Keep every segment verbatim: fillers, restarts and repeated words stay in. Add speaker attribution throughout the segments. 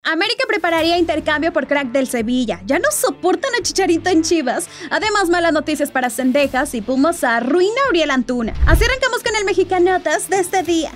Speaker 1: América prepararía intercambio por crack del Sevilla. Ya no soportan a Chicharito en Chivas. Además, malas noticias para Cendejas y Pumas arruina a Uriel Antuna. Así arrancamos con el Mexicanotas de este día.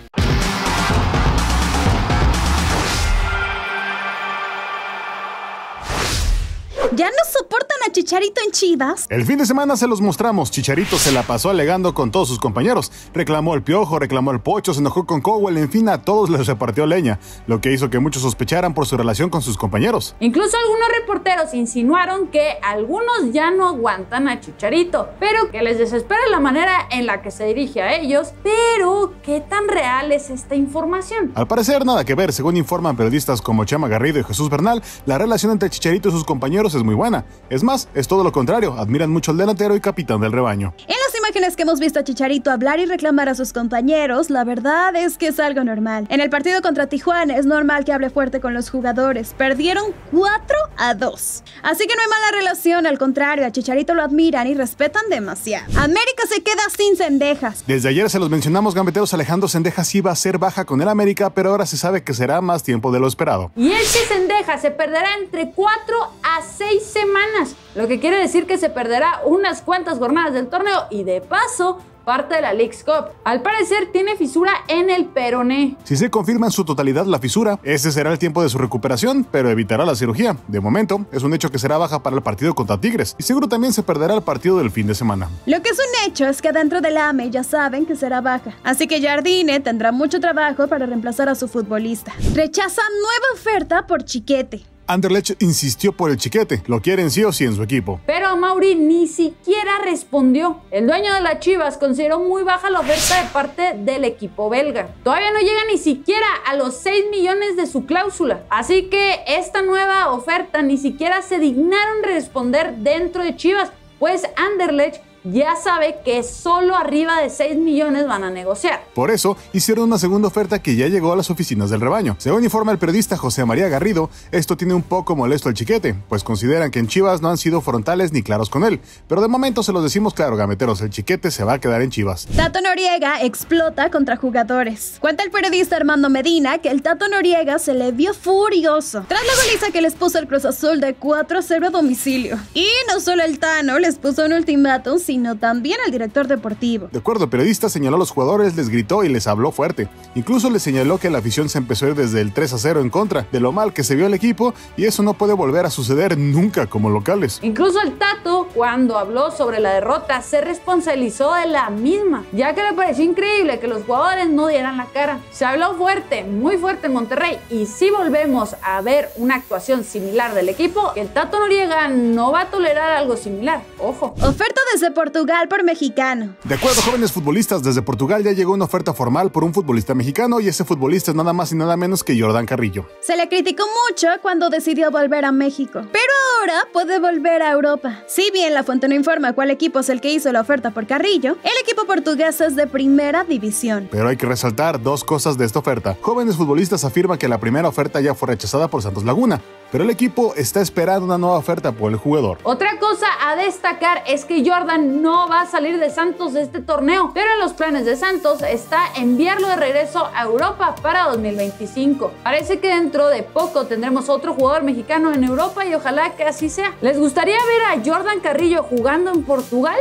Speaker 1: ¿Ya no soportan a Chicharito en Chivas?
Speaker 2: El fin de semana se los mostramos. Chicharito se la pasó alegando con todos sus compañeros. Reclamó al Piojo, reclamó al Pocho, se enojó con Cowell, en fin, a todos les repartió leña, lo que hizo que muchos sospecharan por su relación con sus compañeros.
Speaker 3: Incluso algunos reporteros insinuaron que algunos ya no aguantan a Chicharito, pero que les desespera la manera en la que se dirige a ellos. Pero, ¿qué tan real es esta información?
Speaker 2: Al parecer, nada que ver. Según informan periodistas como Chema Garrido y Jesús Bernal, la relación entre Chicharito y sus compañeros es muy buena. Es más, es todo lo contrario, admiran mucho al delantero y capitán del rebaño.
Speaker 1: En las imágenes que hemos visto a Chicharito hablar y reclamar a sus compañeros, la verdad es que es algo normal. En el partido contra Tijuana es normal que hable fuerte con los jugadores. Perdieron cuatro a dos. Así que no hay mala relación, al contrario, a Chicharito lo admiran y respetan demasiado. América se queda sin Cendejas.
Speaker 2: Desde ayer se los mencionamos, gambeteros. Alejandro Cendejas iba a ser baja con el América, pero ahora se sabe que será más tiempo de lo esperado.
Speaker 3: Y es que Cendejas se perderá entre cuatro a seis semanas, lo que quiere decir que se perderá unas cuantas jornadas del torneo y de paso parte de la Leagues Cup. Al parecer tiene fisura en el peroné.
Speaker 2: Si se confirma en su totalidad la fisura, ese será el tiempo de su recuperación, pero evitará la cirugía. De momento, es un hecho que será baja para el partido contra Tigres y seguro también se perderá el partido del fin de semana.
Speaker 1: Lo que es un hecho es que dentro del A M E ya saben que será baja, así que Jardine tendrá mucho trabajo para reemplazar a su futbolista. Rechaza nueva oferta por Chiquete.
Speaker 2: Anderlecht insistió por el Chiquete, lo quieren sí o sí en su equipo.
Speaker 3: Pero Amaury ni siquiera respondió. El dueño de las Chivas consideró muy baja la oferta de parte del equipo belga. Todavía no llega ni siquiera a los seis millones de su cláusula. Así que esta nueva oferta ni siquiera se dignaron responder dentro de Chivas, pues Anderlecht ya sabe que solo arriba de seis millones van a negociar.
Speaker 2: Por eso, hicieron una segunda oferta que ya llegó a las oficinas del rebaño. Según informa el periodista José María Garrido, esto tiene un poco molesto al Chiquete, pues consideran que en Chivas no han sido frontales ni claros con él. Pero de momento se los decimos claro, gameteros, el Chiquete se va a quedar en Chivas.
Speaker 1: Tato Noriega explota contra jugadores. Cuenta el periodista Armando Medina que el Tato Noriega se le vio furioso tras la goliza que les puso el Cruz Azul de cuatro a cero a domicilio. Y no solo el Tano les puso un ultimátum, sino también al director deportivo.
Speaker 2: De acuerdo, el periodista señaló a los jugadores, les gritó y les habló fuerte. Incluso les señaló que la afición se empezó a ir desde el tres a cero en contra de lo mal que se vio el equipo y eso no puede volver a suceder nunca como locales.
Speaker 3: Incluso el Tato, cuando habló sobre la derrota, se responsabilizó de la misma, ya que le pareció increíble que los jugadores no dieran la cara. Se habló fuerte, muy fuerte en Monterrey, y si volvemos a ver una actuación similar del equipo, el Tato Noriega no va a tolerar algo similar. Ojo.
Speaker 1: Oferta desde Portugal por mexicano.
Speaker 2: De acuerdo a jóvenes futbolistas, desde Portugal ya llegó una oferta formal por un futbolista mexicano y ese futbolista es nada más y nada menos que Jordan Carrillo.
Speaker 1: Se le criticó mucho cuando decidió volver a México, pero ahora puede volver a Europa. Si bien la fuente no informa cuál equipo es el que hizo la oferta por Carrillo, el equipo portugués es de primera división.
Speaker 2: Pero hay que resaltar dos cosas de esta oferta. Jóvenes futbolistas afirman que la primera oferta ya fue rechazada por Santos Laguna, pero el equipo está esperando una nueva oferta por el jugador.
Speaker 3: Otra cosa a destacar es que Jordan no va a salir de Santos de este torneo, pero en los planes de Santos está enviarlo de regreso a Europa para dos mil veinticinco. Parece que dentro de poco tendremos otro jugador mexicano en Europa y ojalá que así sea. ¿Les gustaría ver a Jordan Carrillo jugando en Portugal?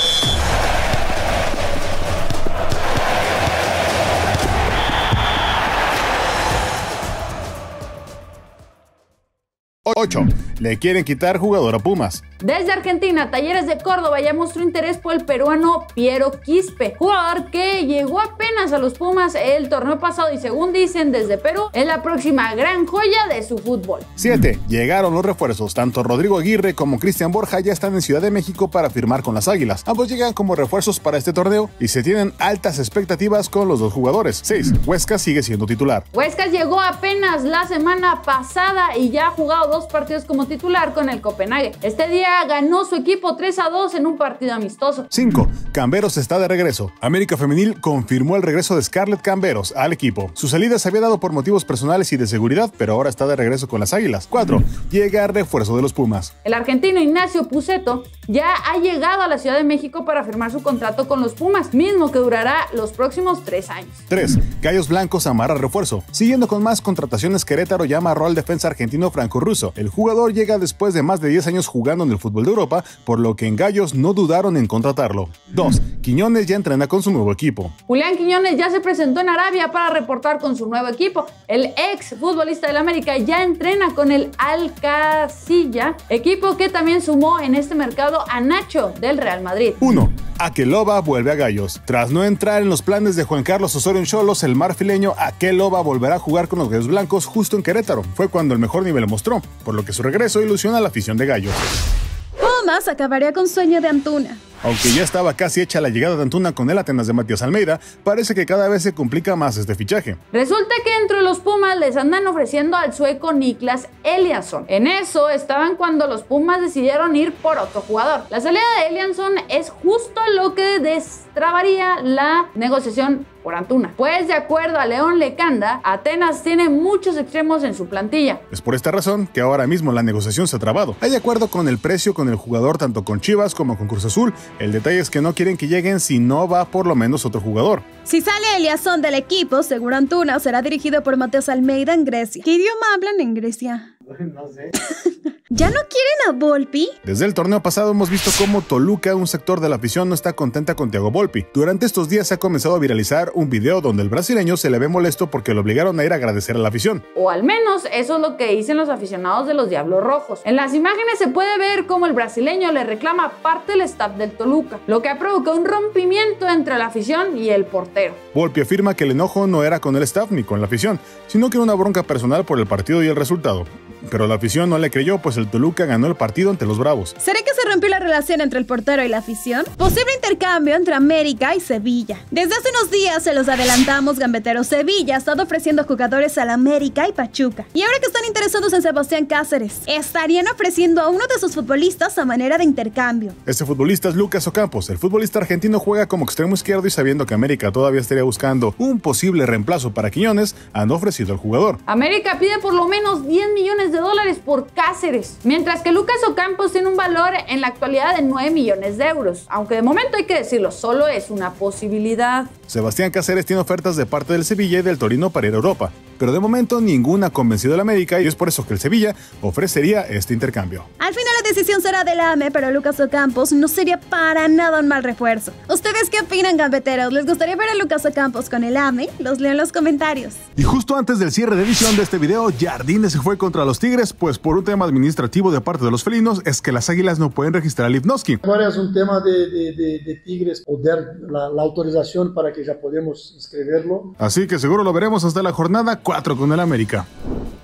Speaker 2: ocho. Le quieren quitar jugador a Pumas.
Speaker 3: Desde Argentina, Talleres de Córdoba ya mostró interés por el peruano Piero Quispe, jugador que llegó apenas a los Pumas el torneo pasado y según dicen desde Perú, es la próxima gran joya de su fútbol.
Speaker 2: siete. Llegaron los refuerzos. Tanto Rodrigo Aguirre como Cristian Borja ya están en Ciudad de México para firmar con las Águilas. Ambos llegan como refuerzos para este torneo y se tienen altas expectativas con los dos jugadores. seis. Huesca sigue siendo titular.
Speaker 3: Huesca llegó apenas la semana pasada y ya ha jugado dos partidos como titular con el Copenhague. Este día ganó su equipo tres a dos en un partido amistoso.
Speaker 2: cinco. Camberos está de regreso. América Femenil confirmó el regreso de Scarlett Camberos al equipo. Su salida se había dado por motivos personales y de seguridad, pero ahora está de regreso con las Águilas. cuatro. Llega refuerzo de los Pumas.
Speaker 3: El argentino Ignacio Pusetto ya ha llegado a la Ciudad de México para firmar su contrato con los Pumas, mismo que durará los próximos tres años.
Speaker 2: tres. Gallos Blancos amarra refuerzo. Siguiendo con más contrataciones, Querétaro ya amarró al defensa argentino Franco Russo. El jugador llega después de más de diez años jugando en el fútbol de Europa, por lo que en Gallos no dudaron en contratarlo. dos. Quiñones ya entrena con su nuevo equipo.
Speaker 3: Julián Quiñones ya se presentó en Arabia para reportar con su nuevo equipo. El ex futbolista del América ya entrena con el Al-Qasiyah, equipo que también sumó en este mercado a Nacho del Real Madrid.
Speaker 2: uno. Akeloba vuelve a Gallos. Tras no entrar en los planes de Juan Carlos Osorio en Xolos, el marfileño Akeloba volverá a jugar con los Gallos Blancos justo en Querétaro. Fue cuando el mejor nivel lo mostró, por lo que su regreso ilusiona a la afición de Gallos.
Speaker 1: Pumas acabaría con sueño de Antuna.
Speaker 2: Aunque ya estaba casi hecha la llegada de Antuna con el Atenas de Matías Almeida, parece que cada vez se complica más este fichaje.
Speaker 3: Resulta que entre los Pumas les andan ofreciendo al sueco Niklas Eliasson. En eso estaban cuando los Pumas decidieron ir por otro jugador. La salida de Eliasson es justo lo que destrabaría la negociación por Antuna. Pues de acuerdo a León Lecanda, Atenas tiene muchos extremos en su plantilla.
Speaker 2: Es por esta razón que ahora mismo la negociación se ha trabado. Hay acuerdo con el precio con el jugador tanto con Chivas como con Cruz Azul. El detalle es que no quieren que lleguen si no va por lo menos otro jugador.
Speaker 1: Si sale Eliasson del equipo, seguro Antuna será dirigido por Matías Almeida en Grecia. ¿Qué idioma hablan en Grecia?
Speaker 4: No sé.
Speaker 1: ¿Ya no quieren a Volpi?
Speaker 2: Desde el torneo pasado hemos visto cómo Toluca, un sector de la afición, no está contenta con Thiago Volpi. Durante estos días se ha comenzado a viralizar un video donde el brasileño se le ve molesto porque lo obligaron a ir a agradecer a la afición.
Speaker 3: O al menos eso es lo que dicen los aficionados de los Diablos Rojos. En las imágenes se puede ver cómo el brasileño le reclama parte del staff del Toluca, lo que ha provocado un rompimiento entre la afición y el portero.
Speaker 2: Volpi afirma que el enojo no era con el staff ni con la afición, sino que era una bronca personal por el partido y el resultado. Pero la afición no le creyó, pues el Toluca ganó el partido ante los Bravos.
Speaker 1: ¿Será que se rompió la relación entre el portero y la afición? Posible intercambio entre América y Sevilla. Desde hace unos días se los adelantamos, gambeteros. Sevilla ha estado ofreciendo jugadores al América y Pachuca. Y ahora que están interesados en Sebastián Cáceres, estarían ofreciendo a uno de sus futbolistas a manera de intercambio.
Speaker 2: Este futbolista es Lucas Ocampos. El futbolista argentino juega como extremo izquierdo y sabiendo que América todavía estaría buscando un posible reemplazo para Quiñones, han ofrecido al jugador.
Speaker 3: América pide por lo menos diez millones de dólares por Cáceres, mientras que Lucas Ocampos tiene un valor en la actualidad de nueve millones de euros, aunque de momento hay que decirlo, solo es una posibilidad.
Speaker 2: Sebastián Cáceres tiene ofertas de parte del Sevilla y del Torino para ir a Europa, pero de momento ninguna ha convencido al América y es por eso que el Sevilla ofrecería este intercambio.
Speaker 1: Al final la decisión será del A M E, pero Lucas Ocampos no sería para nada un mal refuerzo. ¿Ustedes qué opinan, gambeteros? ¿Les gustaría ver a Lucas Ocampos con el A M E? Los leo en los comentarios.
Speaker 2: Y justo antes del cierre de edición de este video, Jardines se fue contra los Tigres, pues por un tema administrativo de parte de los felinos es que las Águilas no pueden registrar a Lipnowski.
Speaker 4: Ahora es un tema de, de, de, de Tigres poder la, la autorización para que ya podemos inscribirlo.
Speaker 2: Así que seguro lo veremos hasta la jornada cuatro con el América.